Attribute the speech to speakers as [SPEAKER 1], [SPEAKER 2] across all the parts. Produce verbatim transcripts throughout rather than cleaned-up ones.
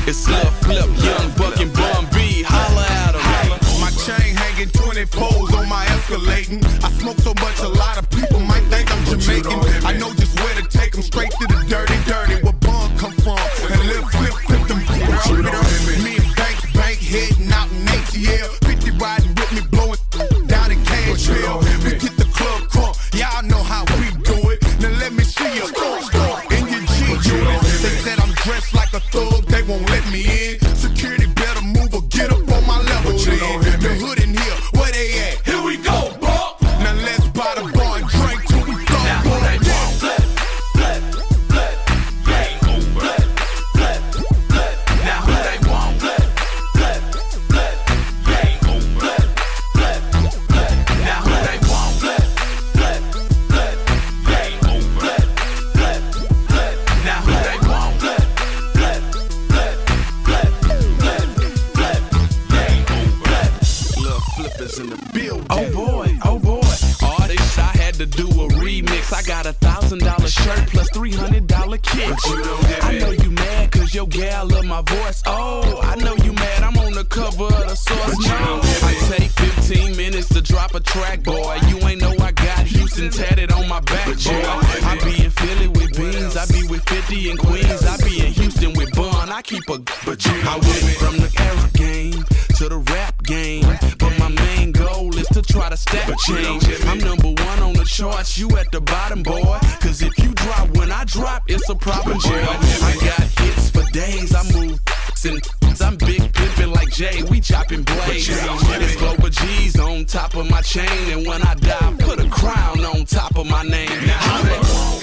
[SPEAKER 1] It's Lil Flip, Young Buck and Bun B. Holla at 'em.
[SPEAKER 2] My chain hanging twenty-fours on my escalating. I smoke so much, a lot of people might think I'm Jamaican. I know just where to take them, straight to the dirty, dirty. Where Bun come from, and Lil Flip flip them. Me and Bank, Bank heading out in A T L. fifty riding with me, blowing down in Cantrell. We get the club crunk, y'all know how we do it. Now let me see you in your G unit. They said I'm dressed like a thug, they won't let me in. Security better move or get up on my level then. The hood in here, where they at? Here we go, Buck. Now let's buy the bar and drink till we go. Now who they want? Flip, flip, flip, game over. Flip, flip, flip. Now who they want? Flip, flip, flip, game over. Flip, flip. Now who they want? Flip, flip, flip, game over. Flip, flip. Now who they want? Flip, flip, flip, flip, flip, flip, game over. Lil Flip is in the building.
[SPEAKER 1] Oh boy, oh boy. Artist, I had to do a remix. I got a thousand dollar shirt plus three hundred dollar kit. I know you mad cause your gal love my voice. Oh, I know you mad, I'm on the cover of the Source. No, I take fifteen minutes to drop a track, boy. You ain't know I got Houston tatted on my back, boy. I be in Philly with Beans, I be with fifty in Queens, I be in Houston with Bun. I keep a, but you I went from the era game to the rap game, but my main goal is to try to stack change. I'm number one on the charts, you at the bottom, boy. Cause if you drop when I drop, it's a problem, boy. I got hits for days, I move and I'm big pimpin' like Jay, we chopping blades. It's Global G's on top of my chain, and when I die, put a crown on top of my name. Now who they want?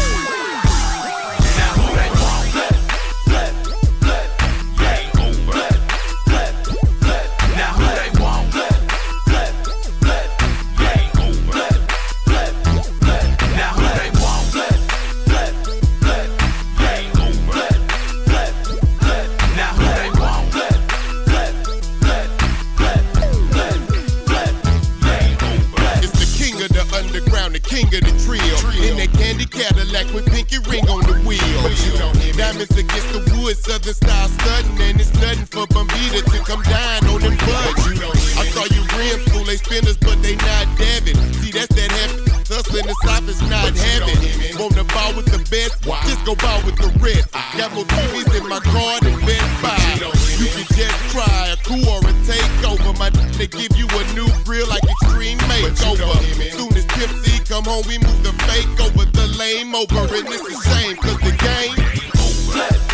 [SPEAKER 1] Now who they want? Flip, flip, flip, game over. Flip, flip. Now who they want? Flip, flip, flip, game over. Flip, flip. Now who they want? Flip, flip, flip, game over. Flip, flip. Now who they want? Flip, flip, flip, flip, flip, flip, game over.
[SPEAKER 3] It's the king of the underground, the king of the trio. In that candy Cadillac with pinky ring on the wheel. Diamonds against the wood, southern style stunting, and it's nothing for Bombita to come down on them buds. I saw you rim school, they spinners, but they not dabbing. See, that's that heavy. Hustling the south is not having. Want to ball with the best? Just go ball with the rest. Got more T Vs in my car than Best Buy. You can just try a coup or a takeover. My they give you a new grill like Extreme Makeover. Soon as Pimp C come home, we move the fake over the lame over. And it's a shame, cause the game over.